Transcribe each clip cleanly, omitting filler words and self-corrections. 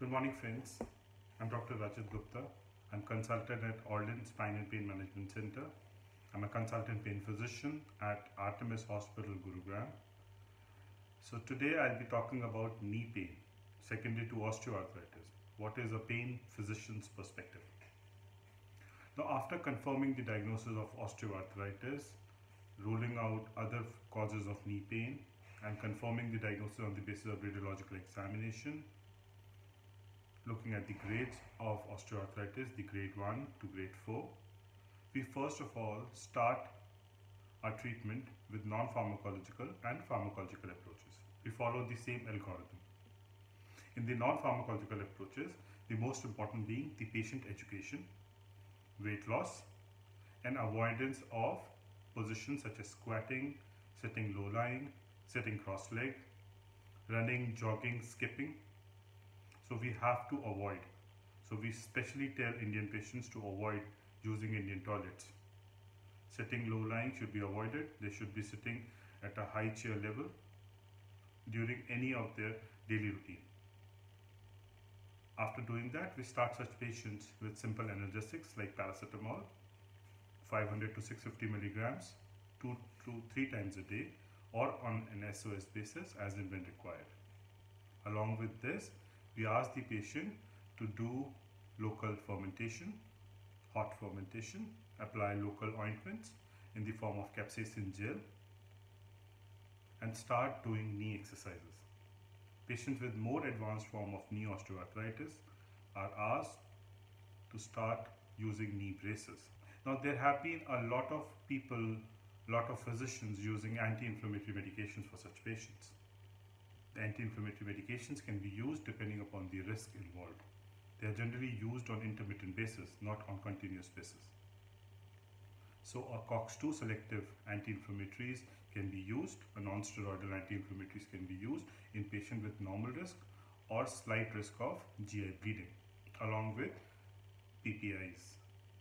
Good morning, friends. I'm Dr. Rajat Gupta. I'm consultant at Alden Spine and Pain Management Center. I'm a consultant pain physician at Artemis Hospital, Gurugram. So today I'll be talking about knee pain, secondary to osteoarthritis. What is a pain physician's perspective? Now, after confirming the diagnosis of osteoarthritis, ruling out other causes of knee pain, and confirming the diagnosis on the basis of radiological examination, looking at the grades of osteoarthritis, the grade 1 to grade 4, we first of all start our treatment with non-pharmacological and pharmacological approaches. We follow the same algorithm. In the non-pharmacological approaches, the most important being the patient education, weight loss, and avoidance of positions such as squatting, sitting low-lying, sitting cross-legged, running, jogging, skipping. So we have to avoid. So we specially tell Indian patients to avoid using Indian toilets. Sitting low-lying should be avoided. They should be sitting at a high chair level during any of their daily routine. After doing that, we start such patients with simple analgesics like paracetamol, 500 to 650 milligrams, 2 to 3 times a day, or on an SOS basis as and when required. Along with this, we ask the patient to do local fermentation, hot fermentation, apply local ointments in the form of capsaicin gel, and start doing knee exercises. Patients with more advanced form of knee osteoarthritis are asked to start using knee braces. Now, there have been a lot of people, lot of physicians using anti-inflammatory medications for such patients. The anti-inflammatory medications can be used depending upon the risk involved. They are generally used on intermittent basis, not on continuous basis. So a COX-2 selective anti-inflammatories can be used, a non-steroidal anti-inflammatories can be used in patients with normal risk or slight risk of GI bleeding, along with PPIs.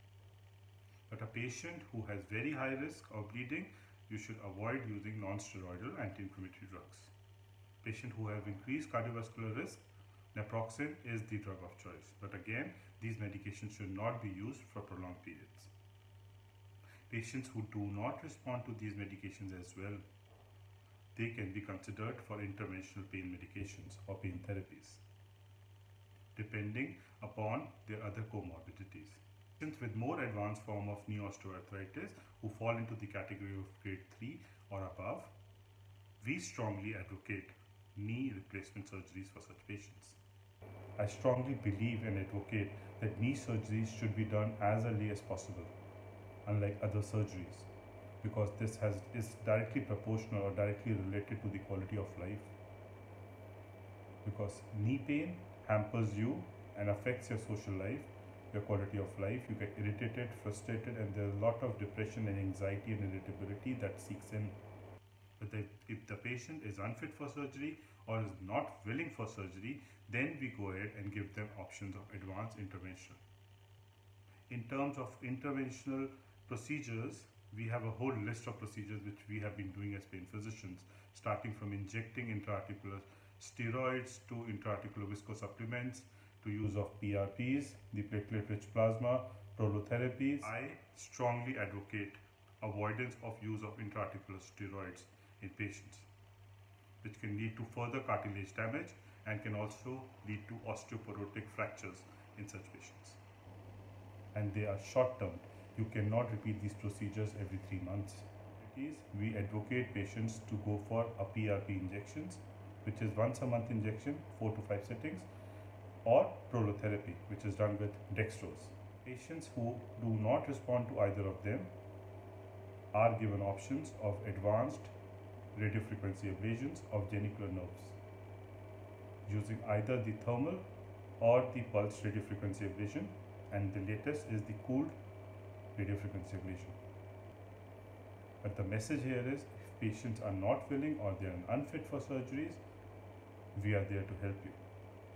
But a patient who has very high risk of bleeding, you should avoid using non-steroidal anti-inflammatory drugs. Patient who have increased cardiovascular risk, naproxen is the drug of choice. But again, these medications should not be used for prolonged periods. Patients who do not respond to these medications as well, they can be considered for interventional pain medications or pain therapies, depending upon their other comorbidities. Patients with more advanced form of knee osteoarthritis who fall into the category of grade 3 or above, we strongly advocate knee replacement surgeries for such patients. I strongly believe and advocate that knee surgeries should be done as early as possible, unlike other surgeries, because this is directly proportional or directly related to the quality of life. Because knee pain hampers you and affects your social life, your quality of life. You get irritated, frustrated, and there's a lot of depression and anxiety and irritability that seeks in. But if the patient is unfit for surgery or is not willing for surgery, then we go ahead and give them options of advanced intervention. In terms of interventional procedures, we have a whole list of procedures which we have been doing as pain physicians, starting from injecting intra-articular steroids to intra-articular viscosupplements, to use of PRPs, the platelet-rich plasma, prolotherapies. I strongly advocate avoidance of use of intra-articular steroids in patients, which can lead to further cartilage damage and can also lead to osteoporotic fractures in such patients. And they are short-term. You cannot repeat these procedures every 3 months. We advocate patients to go for a PRP injections, which is once a month injection, 4 to 5 sittings, or prolotherapy, which is done with dextrose. Patients who do not respond to either of them are given options of advanced radiofrequency ablations of genicular nerves, using either the thermal or the pulse radiofrequency ablation, and the latest is the cooled radiofrequency ablation. But the message here is, if patients are not willing or they are unfit for surgeries, we are there to help you.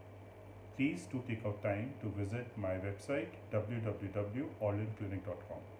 Please do take out time to visit my website www.aldenclinic.com.